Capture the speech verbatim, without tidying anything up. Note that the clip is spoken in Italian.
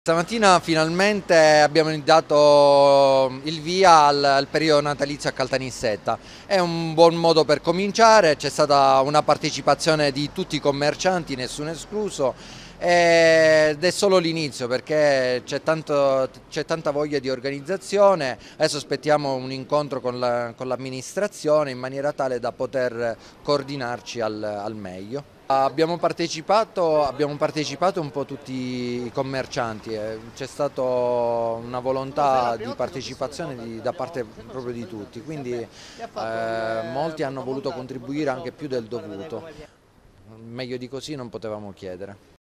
Stamattina finalmente abbiamo dato il via al, al periodo natalizio a Caltanissetta. È un buon modo per cominciare, c'è stata una partecipazione di tutti i commercianti, nessuno escluso, ed è solo l'inizio perché c'è tanto, c'è tanta voglia di organizzazione. Adesso aspettiamo un incontro con la, con l'amministrazione in maniera tale da poter coordinarci al, al meglio. Abbiamo partecipato, abbiamo partecipato un po' tutti i commercianti, eh. C'è stata una volontà di partecipazione di- da parte proprio di tutti, quindi eh, molti hanno voluto contribuire anche più del dovuto. Meglio di così non potevamo chiedere.